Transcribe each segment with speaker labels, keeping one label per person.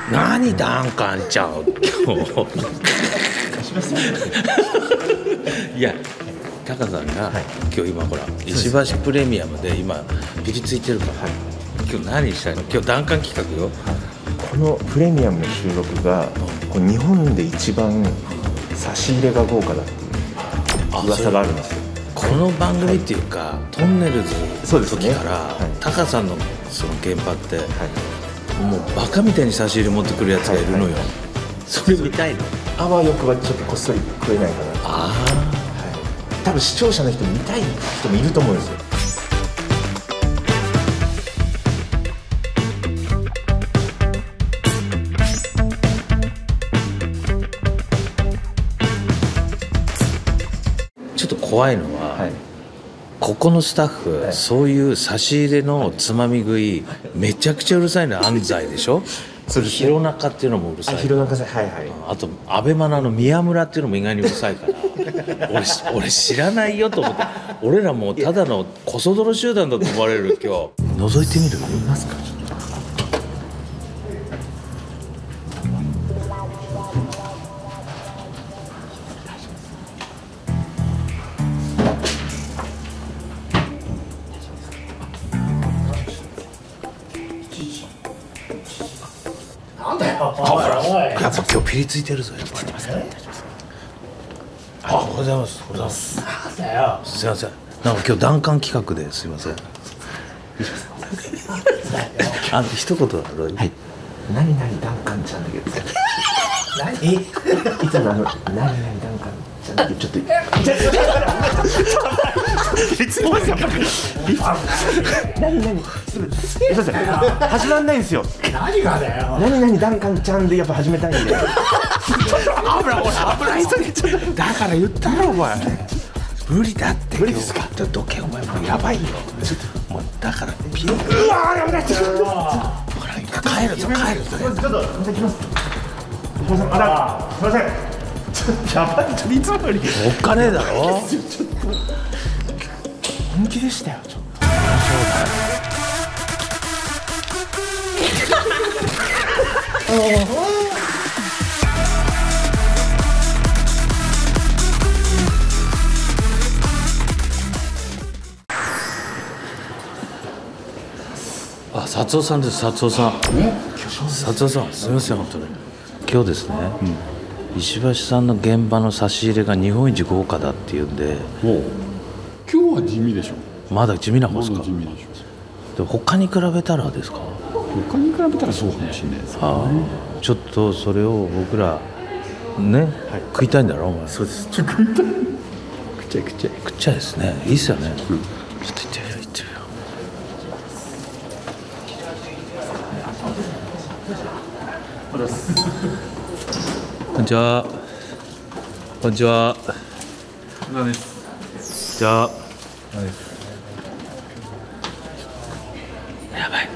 Speaker 1: 何ダンカンちゃん今日いやタカさんが、今日今ほら石橋プレミアムで今ピリついてるから、今日何したいの？今日ダンカン企画よ。
Speaker 2: このプレミアムの収録が、こう日本で一番差し入れが豪華だっていう噂があるんですよ。
Speaker 1: この番組っていうか、トンネルズの時から、タカさんのその現場って、もうバカみたいに差し入れ持ってくるやつがいるのよ。それ見たいの？
Speaker 2: あわよくばちょっとこっそり食えないかな。多分視聴者の人見たい人もいると思うんですよ。
Speaker 1: ちょっと怖いのは、ここのスタッフ、そういう差し入れのつまみ食い、めちゃくちゃうるさいのは安西でしょ。弘中っていうのもうるさい。
Speaker 2: 弘中さん、
Speaker 1: あとアベマナの宮村っていうのも意外にうるさいから俺知らないよと思って、俺らもうただのコソ泥集団だと思われる。今日覗いてみる？見ますか？やっぱ今日ピリついてるぞ。やっぱり。おはようございます。おはようございます。すいません。なんか今日ダンカン企画ですいません。一言はどう？はい。
Speaker 2: 何々ダンカンちゃんだけど。何？いつも何々ダンカンちゃんだけどちょっと。何？すみません。始まんないんですよ。
Speaker 3: 何がだよ。
Speaker 2: 何々ダンカンちゃんでやっぱ始めたいんで。
Speaker 1: 危ない人にちょっと。だから言ったろお前。無理だって。
Speaker 2: 無理ですか。
Speaker 1: どけお前もうやばいよ。もうだからピリ。
Speaker 2: うわやばい。
Speaker 1: ほら帰るぞ。
Speaker 2: ちょっと行きます。すみません。すみません。やばい。ちょっといつもより。
Speaker 1: おっかねえだろ。
Speaker 2: ちょっと本気でしたよ。ちょっと。
Speaker 1: あ、佐藤さんです。佐藤さん。佐藤さん、すみません本当に。今日ですね、石橋さんの現場の差し入れが日本一豪華だっていうんで。
Speaker 3: 今日は地味でしょ。
Speaker 1: まだ地味な方ですか？
Speaker 3: 地味でしょ。
Speaker 1: で他に比べたらですか？
Speaker 3: 他に比べたらそうかもしれないですけどね。
Speaker 1: ちょっとそれを僕らね、食いたいんだろお前。
Speaker 2: そうです。
Speaker 3: 食いたい。食っちゃい
Speaker 1: ですね。いいっすよね。ちょっと行ってみよう。こんにちは。こんにちは。
Speaker 3: です。
Speaker 1: じゃあ。やばい。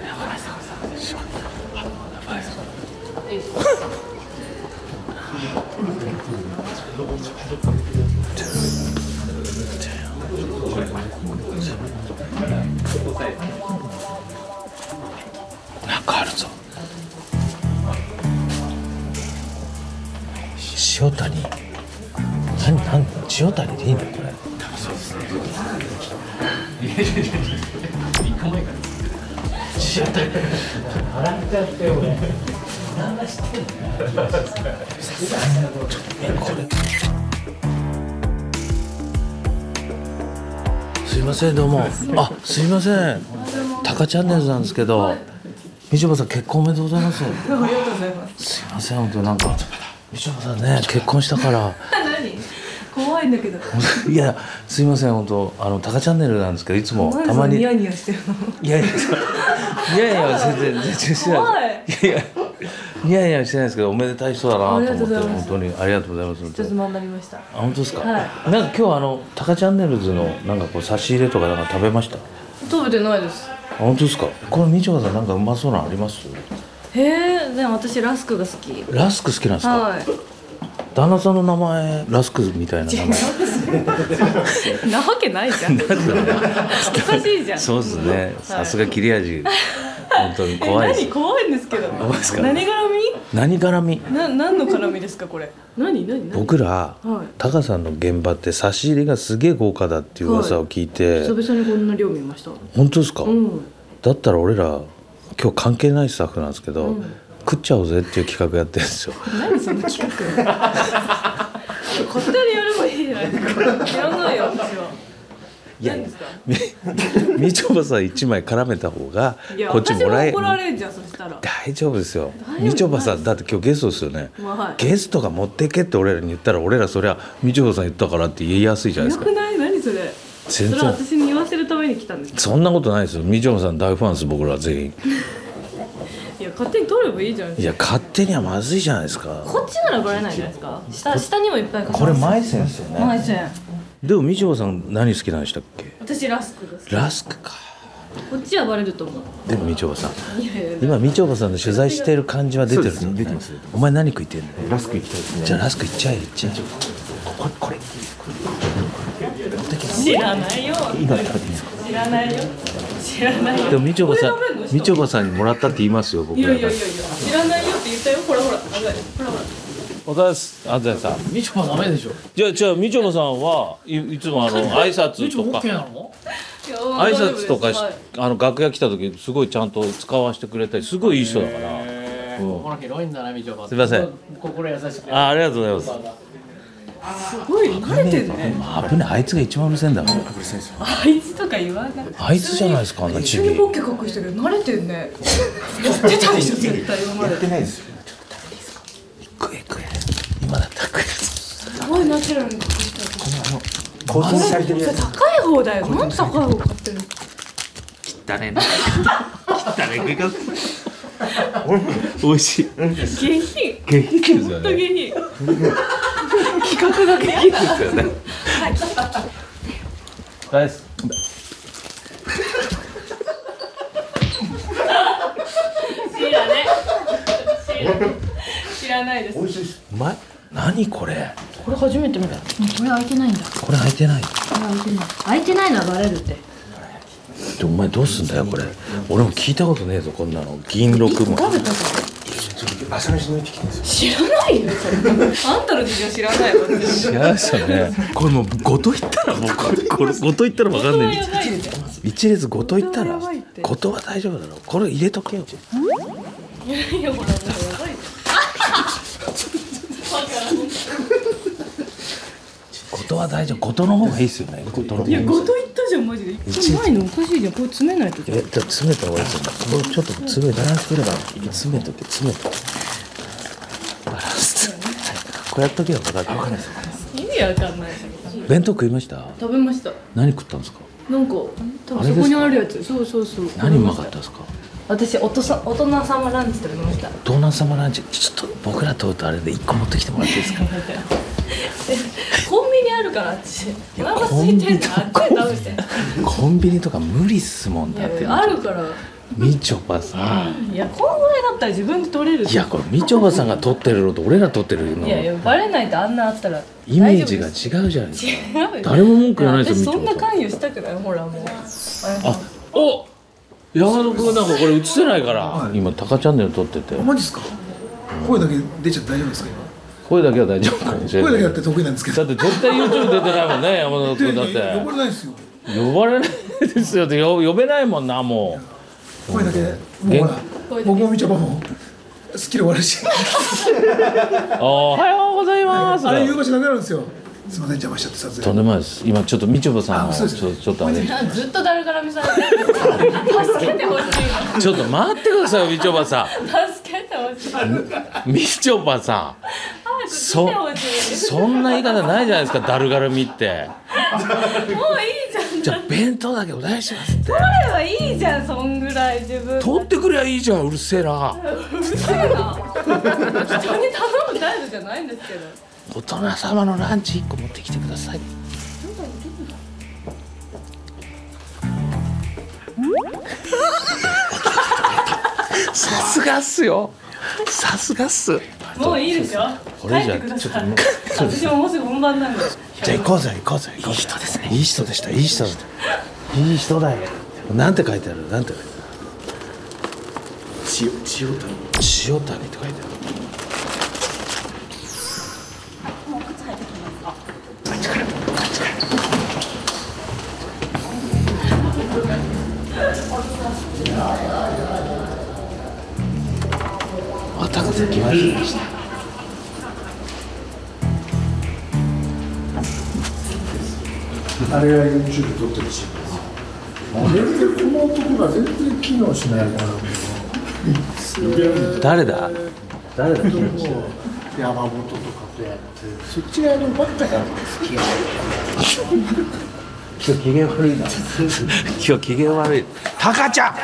Speaker 1: なんかあるぞ。塩谷。塩谷でいいのこれ。
Speaker 3: そうですね。
Speaker 1: 3日前から。塩谷。
Speaker 3: 笑っちゃって俺。
Speaker 1: なんだ知ってんの？すいませんどうも。あ、すいません。タカチャンネルなんですけど、みちょぱさん結婚おめでとうございます。
Speaker 4: ありがとうございます。
Speaker 1: すいません本当なんかみちょぱさんね結婚したから。
Speaker 4: 何？怖いんだけど。
Speaker 1: いやすいません本当タカチャンネルなんですけどいつもたまに。
Speaker 4: ニヤニヤしてるの。
Speaker 1: いや全然してない。ニヤニヤしてないですけどおめでたい人だなと思って本当にありがとうございます。
Speaker 4: ちょっとになりました。
Speaker 1: あ本当ですか。
Speaker 4: はい。
Speaker 1: なんか今日タカチャンネルズのなんかこう差し入れとかなんか食べました？
Speaker 4: 食べてないです。
Speaker 1: あ本当ですか。これみちょぱさんなんかうまそうなのあります？
Speaker 4: へえ、でも私ラスクが好き。
Speaker 1: ラスク好きなんですか？
Speaker 4: はい。
Speaker 1: 旦那さんの名前ラスクみたいな名前。
Speaker 4: なわけないじゃん。おかしいじゃん。
Speaker 1: そうですね。さすが切れ味。本当に怖いです。
Speaker 4: 何怖いんですけど。
Speaker 1: 怖いですか。
Speaker 4: 何絡み？
Speaker 1: 何絡み？
Speaker 4: 何の絡みですかこれ？何？
Speaker 1: 僕ら、
Speaker 4: はい
Speaker 1: タカさんの現場って差し入れがすげえ豪華だっていう噂を聞いて、
Speaker 4: 久々にこんな量見ました。
Speaker 1: 本当ですか？
Speaker 4: うん。
Speaker 1: だったら俺ら今日関係ないスタッフなんですけど、
Speaker 4: うん
Speaker 1: 食っちゃおうぜっていう企画やってるんですよ。
Speaker 4: 何その企画？勝手にやればいいじゃないですか。やらないよ私は。
Speaker 1: いや
Speaker 4: 何ですか？
Speaker 1: みちょぱさん1枚絡めた方が
Speaker 4: いや
Speaker 1: こっちもらえ
Speaker 4: 私も怒られんじゃんそしたら。
Speaker 1: 大丈夫ですよ。
Speaker 4: 大丈夫
Speaker 1: みちょぱさんだって今日ゲストですよね。
Speaker 4: まあはい。
Speaker 1: ゲストが持ってけって俺らに言ったら俺らそりゃみちょぱさん言ったからって言いやすいじゃないですか。
Speaker 4: よくない？何それ？
Speaker 1: 全然
Speaker 4: それは私に言わせるために来たんですか？
Speaker 1: そんなことないですよ。みちょぱさん大ファンです僕ら全員。
Speaker 4: いや勝手に取ればいいじゃん。
Speaker 1: いや勝手にはまずいじゃないですか。
Speaker 4: こっちならバレないじゃないですか。下にもいっぱい
Speaker 1: これマイセンですよね。
Speaker 4: マイセン。
Speaker 1: でもみちょぱさん何好きなんでしたっけ？
Speaker 4: 私ラスクです。
Speaker 1: ラスクか。
Speaker 4: こっちはバレると思う。
Speaker 1: でもみちょぱさん
Speaker 4: いやいや
Speaker 1: 今みちょぱさんの取材してる感じは出てる
Speaker 2: そうです出てます
Speaker 1: お前何食いてんの？
Speaker 2: ラスク行きたいですね。
Speaker 1: じゃあラスクいっちゃえいっちゃえ。これ
Speaker 4: 知らないよ。
Speaker 2: 今食べていいですか？
Speaker 4: 知らないよ。知らないよ。
Speaker 1: でもみちょぱさん
Speaker 4: これ食べんの
Speaker 1: みちょぱさんにもらったって言いますよ僕らが。
Speaker 4: いやいやいやいや知らないよって言ったよ。ほらほらほらほら。
Speaker 1: おざいますあざいさん。
Speaker 3: みちょぱダメでしょ。
Speaker 1: じゃあみちょぱさんはいつも挨拶とか
Speaker 3: なの？
Speaker 1: 挨拶とかし
Speaker 4: はい
Speaker 1: 楽屋来た時すごいちゃんと使わせてくれたりすごいいい人だから。
Speaker 3: 心広いんだなみちょぱ。
Speaker 1: すいません。
Speaker 3: 心優しく。
Speaker 1: ありがとうございます。
Speaker 4: すごい慣れてるね。
Speaker 1: 危ねえあいつが一番うるせえんだもん。
Speaker 4: あいつとか言わない。
Speaker 1: あいつじゃないですかあんな
Speaker 4: 一
Speaker 1: チビ。
Speaker 4: 緒にボッケ隠してるけど慣れてるね。やってたでしょ絶対今まで。
Speaker 2: やってないですよ。
Speaker 1: 食え今だったら食え。
Speaker 4: すごいナチュラルに隠した。
Speaker 2: 構成されてるやつ。
Speaker 4: 高い方だよ。なんで高い方買ってるの？
Speaker 1: 汚ねえな。汚ねえ食い方。美味しい。
Speaker 4: 下品。
Speaker 1: 下品ですよ
Speaker 4: ほんと下
Speaker 1: ね。
Speaker 4: 品。
Speaker 1: 企画が下品ですよね。大好
Speaker 4: 知らないです。
Speaker 1: うまい。何これ？
Speaker 4: これ初めて見た。これ開いてないんだ。
Speaker 1: これ開いてない。
Speaker 4: これ開いてない。開いてないのはバレるって。
Speaker 1: お前どうすんだよこれ。俺も聞いたことねえぞこんなの。銀録も。
Speaker 4: 食べたぞ。
Speaker 2: 朝飯抜いてきてるんですよ。
Speaker 4: 知らないよそれ。あんたの事情知らないわ。
Speaker 1: 知らないですよね。これもうごと言ったらもうこれごと言ったらわかんない。
Speaker 4: やばいって。
Speaker 1: 一列ごと言ったら
Speaker 4: ごとはやばいって
Speaker 1: ごとは大丈夫だろ。これ入れとけよ。
Speaker 4: いやいやほらもうやばいって。
Speaker 1: ごとは大丈夫。ごとの方がいいですよね。ごとの方が
Speaker 4: いやごと言ったじゃんマジで。これないのおかしいじゃん。これ詰めないとじゃん。
Speaker 1: じゃあ詰めた方がいいですよね。これちょっと詰めバランス取れば詰めとけ詰めとけ。バランス。こうやっとけよ。分かんないです。
Speaker 4: 意味わかんない。
Speaker 1: 弁当食いました？
Speaker 4: 食べました。
Speaker 1: 何食ったんですか？
Speaker 4: なんか多分そこにあるやつ。そうそうそう。
Speaker 1: 何うまかったですか？
Speaker 4: 私大人様ランチ食べました。
Speaker 1: ドーナツ様ランチちょっと僕らとうとあれで1個持ってきてもらっていいですか？
Speaker 4: コンビニあるからあっち。お腹空いてんだ。あっちで食べて。
Speaker 1: コンビニとか無理っすもんだって。
Speaker 4: あるから。
Speaker 1: みちょぱさん。
Speaker 4: いやこんぐらいだったら自分で取れる。
Speaker 1: いやこれみちょぱさんが撮ってるのと俺ら撮ってるの
Speaker 4: いやいやバレないとあんなあったら
Speaker 1: イメージが違うじゃないですか。
Speaker 4: 違うよ。
Speaker 1: 誰も文句言わないですよ
Speaker 4: 私そんな
Speaker 1: みちょぱさん。
Speaker 4: 関与したくない。ほらもう。
Speaker 1: あお山田君なんかこれ映せないから、
Speaker 5: はい、
Speaker 1: 今タカチャンネル撮ってて。
Speaker 5: マジですか？声だけ出ちゃって大丈夫ですか今？
Speaker 1: 声だけは大丈夫かもしれない。
Speaker 5: 声だけだって得意なんですけど。
Speaker 1: だって絶対 YouTube 出てないもんね山田君だって
Speaker 5: 呼ばれないですよ。
Speaker 1: 呼ばれないですよって呼べないもんなもう。
Speaker 5: 声だけもうほら僕もみちょぱもスキル悪いし。
Speaker 1: おはようございます。
Speaker 5: あれ言う場所なくなるんですよ。すみません邪魔しちゃって撮影。
Speaker 1: とんでもないです。今ちょっとみちょぱさんを
Speaker 5: そうです
Speaker 1: ちょっとあれ
Speaker 4: ずっと誰から見されてる。助けてほしい
Speaker 1: ちょっと待ってくださいよみちょぱさ
Speaker 4: の。助けてほしい。
Speaker 1: んみちょぱさんそんな言い方ないじゃないですかだるがらみって
Speaker 4: もういいじゃん。
Speaker 1: じゃあ弁当だけお願いしますって
Speaker 4: 取ればいいじゃんそんぐらい自分。
Speaker 1: 取ってくりゃいいじゃんうるせえな
Speaker 4: うるせえな。人に頼む態度じゃないんですけど。
Speaker 1: 大人様のランチ1個持ってきてくださいさすがっすよさすがっす
Speaker 4: もういいですよ。
Speaker 1: これじゃ
Speaker 4: 帰ってくだ
Speaker 1: ちょっ
Speaker 4: さ
Speaker 1: と
Speaker 4: い。私ももうすぐ本番なんで。
Speaker 1: じゃあ行こうぜ行こうぜ行こうぜいい人ですねいい人でしたいい人だいい人だよなんて書いてあるなんて書いてある塩谷って書いてあるあ、高さ来ました。
Speaker 5: あれが YouTube 撮ってるしあれでこの男が全然機能しないから
Speaker 1: 誰だ誰だ、気持ち
Speaker 5: 山本とかとやってそっち側のばっかやる気が
Speaker 1: 今日機嫌悪いな。今日機嫌悪い。タカちゃん。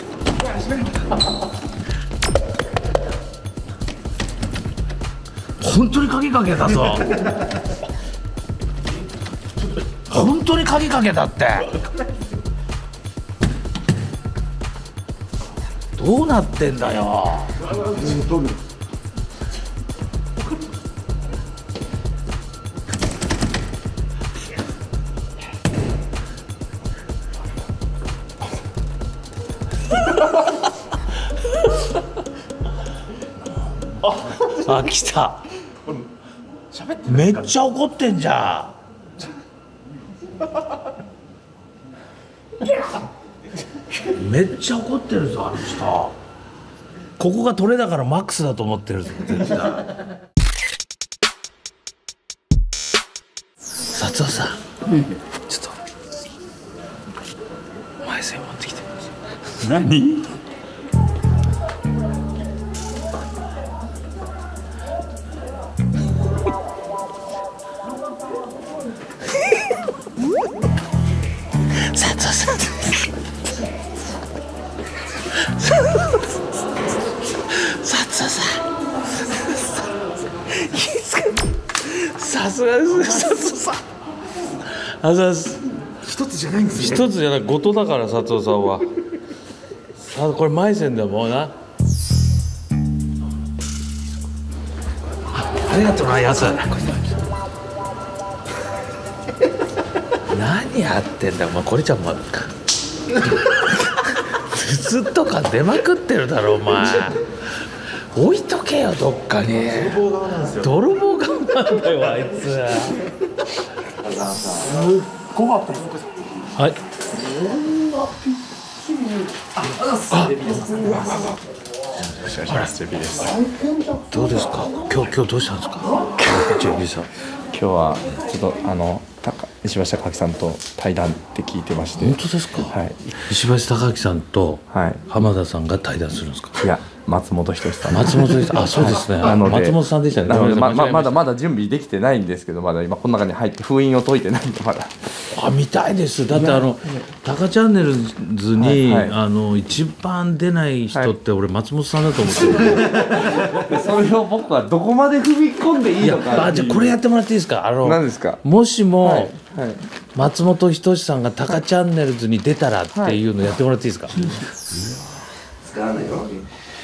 Speaker 1: 本当に鍵かけたぞ。本当に鍵かけたって。どうなってんだよ。あ、来た。めっちゃ怒ってんじゃん。めっちゃ怒ってるぞあの人。ここが取れだからマックスだと思ってるぞ絶対。佐藤さん、ちょっと前線持ってきて。何？佐藤さん。佐藤さん。さすがです佐藤さん。あざす。
Speaker 5: 一つじゃないんですよ
Speaker 1: 一つじゃない、後藤だから佐藤さんは。あ、これ前線だもんな。ありがとうなやつ。何やってんだお前。これちゃんもずっとか出まくってるだろお前。置いとけよどっかに。泥棒顔なんだよあいつ。
Speaker 5: すっごかったよ
Speaker 1: はい。どうですか。今日どうしたんですか。ジェビーさん。
Speaker 2: 今日はちょっと石橋貴明さんと対談って聞いてまして。
Speaker 1: 本当ですか。
Speaker 2: はい。
Speaker 1: 石橋貴明さんと
Speaker 2: はい
Speaker 1: 浜田さんが対談するんですか。
Speaker 2: いや松本人志さん。
Speaker 1: 松本です。あ、そうですね。
Speaker 2: なので
Speaker 1: 松本さんでしたね。
Speaker 2: なので
Speaker 1: 間違えました
Speaker 2: まだ準備できてないんですけど、まだ今この中に入って封印を解いてないんでまだ。
Speaker 1: あ、見たいです。だってタカチャンネルズに、一番出ない人って俺松本さんだと思ってる。
Speaker 2: それを僕はどこまで踏み込んでいいのか。
Speaker 1: じゃあこれやってもらっていいですか。
Speaker 2: 何ですか。
Speaker 1: もしも、
Speaker 2: はい。
Speaker 1: 松本人志さんがタカチャンネルズに出たらっていうのやってもらっていいですか。
Speaker 6: 使わないよ。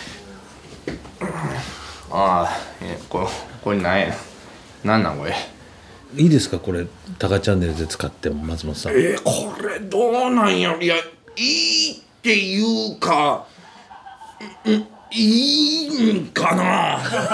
Speaker 6: ああ、これなんや。なんなんこれ。
Speaker 1: いいですかこれタカチャンネルで使っても松本さん。
Speaker 6: これどうなんや。いや、いいっていうか、いいんかな。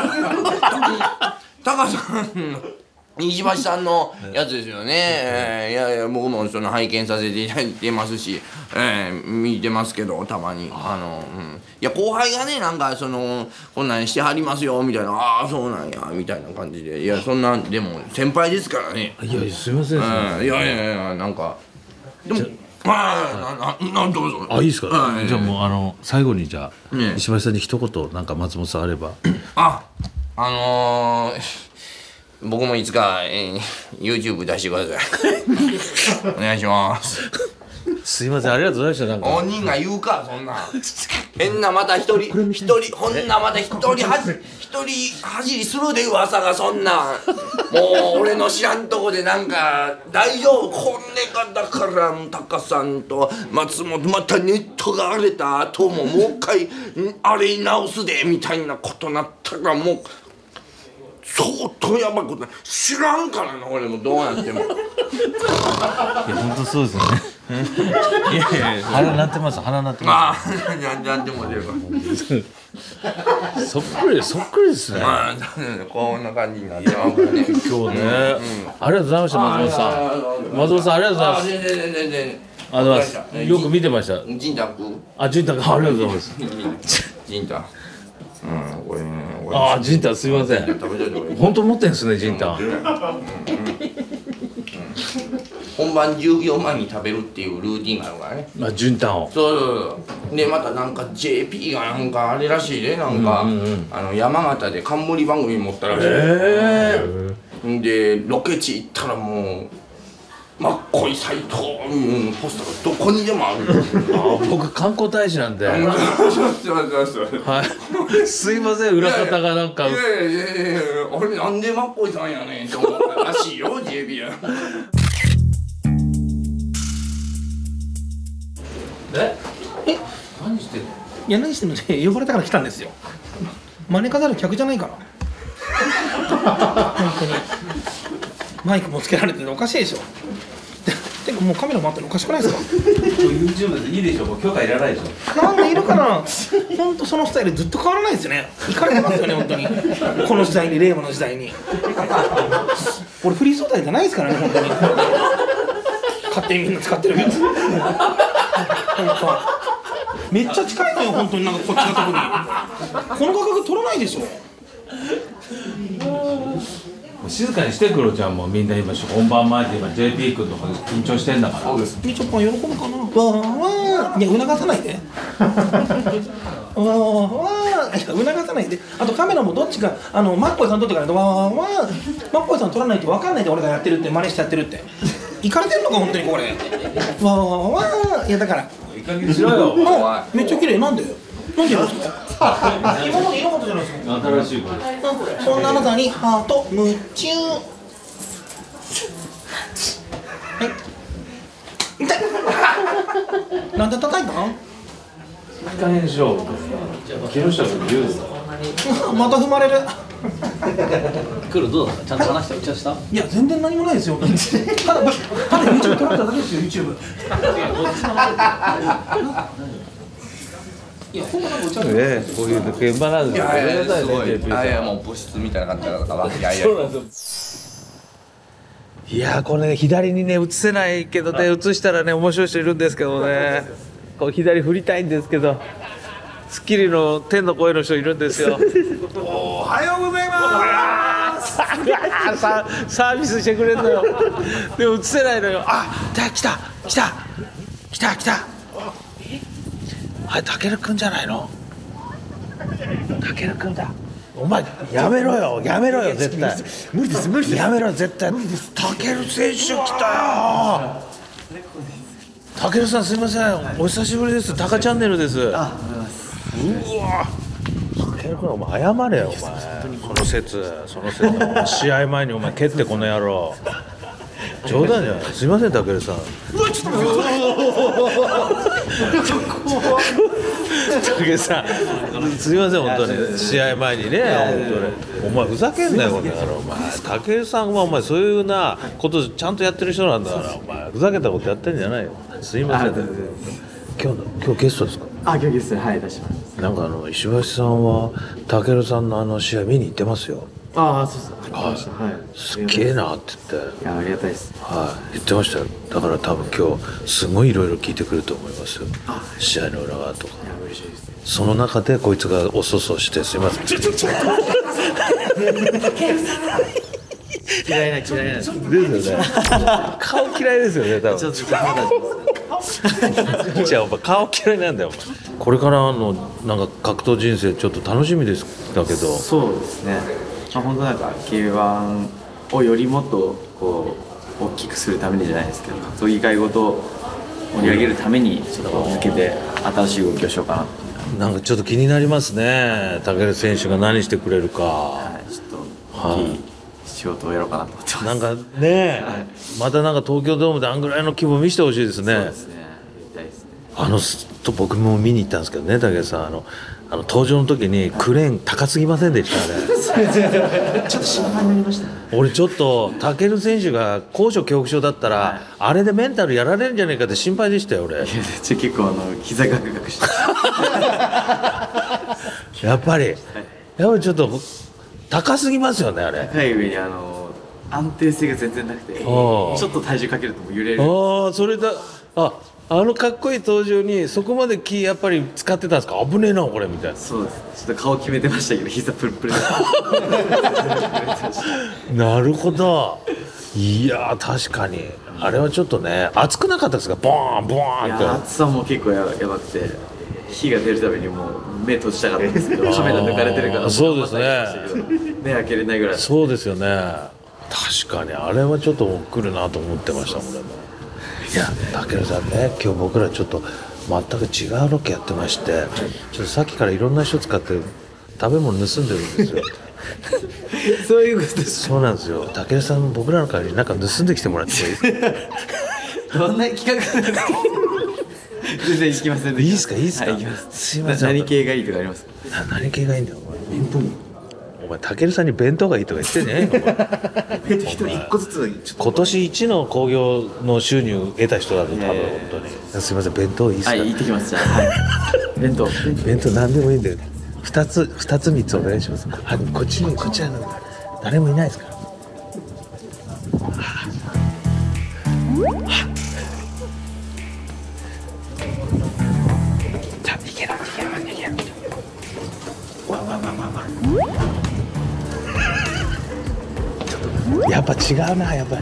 Speaker 6: タカさん。石橋さんのやつですよね。いや僕もその拝見させていただいてますし、見てますけどたまにいや後輩がねなんかこんなんしてはりますよみたいな、ああそうなんやみたいな感じで、いやそんなんでも先輩ですからね。
Speaker 1: いやすいません。
Speaker 6: いやなんかでもどうぞ。
Speaker 1: あ、いいですか。じゃあもう最後にじゃあ、
Speaker 6: ね
Speaker 1: 石橋さんに一言なんか松本さんあれば。
Speaker 6: 僕もいつか、YouTube 出してください。お願いします。
Speaker 1: すいません、ありがとうございました。なんか
Speaker 6: 本人が言うかそんな変なまた一人ほんなまた一人走りするで噂がそんなもう俺の知らんとこでなんか大丈夫これがだからタカさんと松本またネットが荒れた後ももう一回あれ直すでみたいなことなったらもう相当やばいことない知らんからな俺もどうなっても。
Speaker 1: いや本当そうですよね。いや鼻鳴ってます。鼻鳴ってま
Speaker 6: ああなんでも出るわ。
Speaker 1: す。そっくりですね。
Speaker 6: こんな感じになってますね。
Speaker 1: 今日ね、ありがとうございました松本さん。松本さんありがとうございます。
Speaker 6: 全然
Speaker 1: ありがとうございます。よく見てました。
Speaker 6: ジンタク
Speaker 1: あ、ジンタクありがとうございます。
Speaker 6: ジンタこれね
Speaker 1: ああジンタンすいません。
Speaker 6: 食べといてこれ
Speaker 1: 本当持ってんですねジンタン。
Speaker 6: 本番10秒前に食べるっていうルーティンがあるからね。
Speaker 1: あジンタンを。
Speaker 6: そうでまたなんか JP がなんかあれらしいでなんか、山形で冠番組持ったらしい。でロケ地行ったらもうマッコイ斎藤ポスターがどこにでもある。
Speaker 1: あ僕観光大使なんで。はい。すいません裏方がなんか。
Speaker 6: いやあれなんでマッコイさんやねんって思ったらしいよ JP や。
Speaker 1: 何してんの？
Speaker 7: いや何してんのって呼ばれたから来たんですよ。招かざる客じゃないから。本当にマイクもつけられてておかしいでしょ。てかもうカメラ回ってるのおかしくないですか？
Speaker 1: YouTube でいいでしょ。もう許可いらないでしょ。
Speaker 7: なんでいるかな。本当そのスタイルずっと変わらないですよね。いかれてますよね本当に。この時代に令和の時代に。俺フリー素材じゃないですからね本当に。勝手にみんな使ってるけど。めっちゃ近いのよ本当になんかこっちのとこに。この価格取らないでしょ。
Speaker 1: 静かにしてクロちゃんもみんな今本番前で今 JP 君とか緊張してんだから。そうです。
Speaker 7: みちょぱん喜ぶかな。わーいや促さないで。わーいや促さないで。あとカメラもどっちかマッコイさん撮ってからわーマッコイさん撮らないと分かんないで俺がやってるって真似してやってるって。行かれてるのか本当にこれ。わーいやだから。
Speaker 1: いい加減しろよ。
Speaker 7: めっちゃ綺麗なんでなんでやるんですか。今までいなかったじゃないですか。
Speaker 1: 新しい子。
Speaker 7: そんなあなたにハート夢中。はい。痛い。なんで叩いたん？
Speaker 1: いい加減にしろ。木下君言うぞ。
Speaker 7: また踏まれる。
Speaker 3: 来るどうだった？ちゃんと話して打ち合わせした？
Speaker 7: いや全然何もないですよ。ただ YouTube 撮られただけですよ YouTube。いやほんまなんか打ち合わせ。
Speaker 1: ねこういう現場なんですよ。
Speaker 6: すごい。いやもう部室みたいな感じだから。
Speaker 1: そうなんですよ。いやこれね左にね映せないけどね映したらね面白い人いるんですけどね。こう左振りたいんですけど。スッキリの天の声の人いるんですよ。おはようございます。サービスしてくれるのよ。でも映せないのよ。あ、来た。あれたけるくんじゃないの？たけるくんだ。お前やめろよ絶対。無理です。やめろ絶対。たける選手来たよ。たけるさんすいません。お久しぶりです。タカチャンネルです。うわ。たけるくんお前謝れよお前。その説試合前にお前蹴ってこの野郎。冗談じゃない。すいませんたけるさん。たけるさんすいません本当に試合前にね本当にお前ふざけんなよこの野郎お前。たけるさんはお前そういうなことちゃんとやってる人なんだからお前ふざけたことやってんじゃないよ。すいません。今日ゲストですか？
Speaker 8: 今日ゲストはい出します。
Speaker 1: なんか石橋さんはたけるさんの試合見に行ってますよ。
Speaker 8: ああそうそう。
Speaker 1: はい。すっげえなって言って。
Speaker 8: いやありがたいです。
Speaker 1: はい、言ってましたよ。だから多分今日すごいいろいろ聞いてくると思いますよ。試合の裏側とか。
Speaker 8: いや嬉しいです。
Speaker 1: その中でこいつがおそそしてすいません。
Speaker 3: 嫌いな
Speaker 1: ですよね。顔嫌いですよね多分。じゃあお前顔嫌いなんだよお前。これからのなんか格闘人生ちょっと楽しみですだけど。
Speaker 8: そうですね。本当なんか K1 をよりもっとこう大きくするためにじゃないですけど、格闘技界ごと盛り上げるためにちょっと向けて新しい動きをしようかな。
Speaker 1: なんかちょっと気になりますね。武尊選手が何してくれるか。
Speaker 8: はい、ちょっと大きい仕事をやろうかなと思ってます。
Speaker 1: なんかね、はい、またなんか東京ドームであんぐらいの規模見せてほしいですね。
Speaker 8: そうですね。やりたいですね。
Speaker 1: 僕も見に行ったんですけどね、武尊さん登場の時にクレーン高すぎませんでしたね。
Speaker 8: ちょっと心配になりましたね。
Speaker 1: 俺ちょっと武尊選手が高所恐怖症だったら、はい、あれでメンタルやられるんじゃないかって心配でしたよ俺。いや
Speaker 8: 結構膝ガクガクして
Speaker 1: やっぱりちょっと高すぎますよねあれ。
Speaker 8: 高い上に安定性が全然なくてちょっと体重かけるともう揺れる。
Speaker 1: それだあのかっこいい登場にそこまで気やっぱり使ってたんですか。危ねえなこれみたいな。
Speaker 8: そうです。ちょっと顔決めてましたけど、膝プルプルで。
Speaker 1: なるほど。いや確かにあれはちょっとね熱くなかったですか。ボーンボーンって。
Speaker 8: 暑さも結構やばくて、火が出るためにもう目閉じたかったんですけど、カメラ抜かれてるから
Speaker 1: そうですね、
Speaker 8: 目開けれないぐらい。
Speaker 1: そうですよね。確かにあれはちょっと来るなと思ってましたもんね。いや武さんね、今日僕らちょっと全く違うロケやってまして、ちょっとさっきからいろんな人使って食べ物盗んでるんですよ。
Speaker 8: そういうことです。
Speaker 1: そうなんですよ。武さん僕らの代わりになんか盗んできてもらってもいいですか。
Speaker 8: どんな企画なんですか。全然行きません。
Speaker 1: いいですかいいですか、
Speaker 8: はい、行きます。
Speaker 1: すいません。
Speaker 8: 何系がいいとかありますか。
Speaker 1: 何系がいいんだよお前。弁当。お前武さんに弁当がいいとか言ってんじゃねえの。
Speaker 7: 一人一個ずつ
Speaker 1: 今年一の興行の収入を得た人だと多分本当に。すいません弁当いいですか。
Speaker 8: はい、行ってきます。じゃあ、はい、弁当
Speaker 1: 何でもいいんで2つ3つお願いします。こっち誰もいないですか。じゃあ逃げろ。やっぱ違うなやっぱ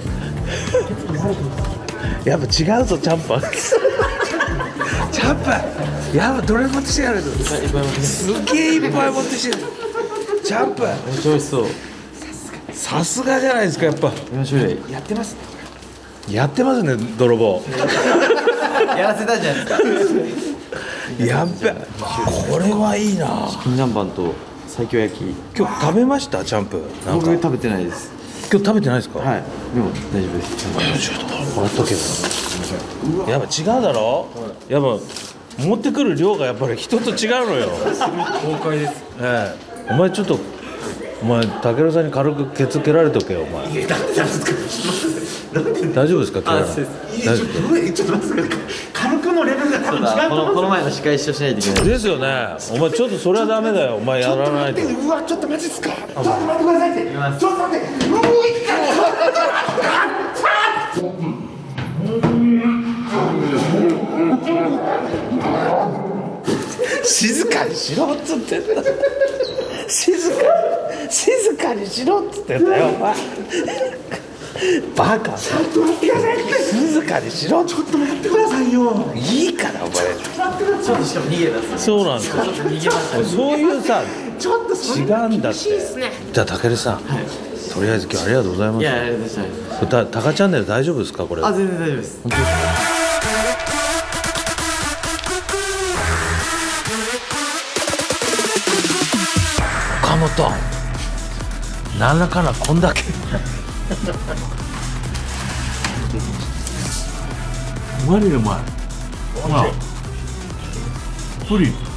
Speaker 1: 違うぞチャンパン。チャンパンやばどれ持ってきてやるの。すげえいっぱい持ってきてる。チャンパン
Speaker 8: めっちゃ美味しそう。
Speaker 1: さすがじゃないですか。やっぱ
Speaker 8: 4種類
Speaker 1: やってますね泥棒。
Speaker 8: やらせたじゃないですか。
Speaker 1: やっべこれはいいな。
Speaker 8: チキン南蛮と西京焼き。
Speaker 1: 今日食べましたチャンプ。なんか
Speaker 8: 僕食べてないです。
Speaker 1: 今日食べてないですか。
Speaker 8: はい、でも大丈夫です。
Speaker 1: ちょっともらっとけば。やっぱ違うだろ。やっぱ持ってくる量がやっぱり人と違うのよ。
Speaker 8: 公開です。
Speaker 1: お前ちょっと武田さんに軽くケツ蹴られとけよお前。大丈夫ですか。大丈夫。
Speaker 7: ちょっと待ってください。軽くのレベルが多分違うと思うんですよ。
Speaker 8: この前の司会一緒しないといけない。
Speaker 1: ですよね。お前ちょっとそれはダメだよ。お前やらないと。
Speaker 7: うわちょっとマジっすか。ちょっと待ってくださいって。ちょっと待って。もう一回。
Speaker 1: 静かにしろっつってんだ。静かにしろっつってんだよお前。バカ。
Speaker 7: ちょっと待ってくださいって。
Speaker 1: 静かにしろ。
Speaker 7: ちょっと待ってくださいよ。
Speaker 1: いいからお前。
Speaker 8: ちょっとしかも逃げたんです。
Speaker 1: そうなんですよ。
Speaker 8: 逃げました。
Speaker 1: そういうさ
Speaker 7: ちょっと
Speaker 1: 違うんだって。じゃあ武さん、とりあえず今日ありがとうございます。
Speaker 8: いや、ありがとうございます。
Speaker 1: タカチャンネル大丈夫ですかこれ。
Speaker 8: あ、全然大丈夫です。
Speaker 1: 本当ですか。岡本なんらかなこんだけマジでうまい。ほらプリン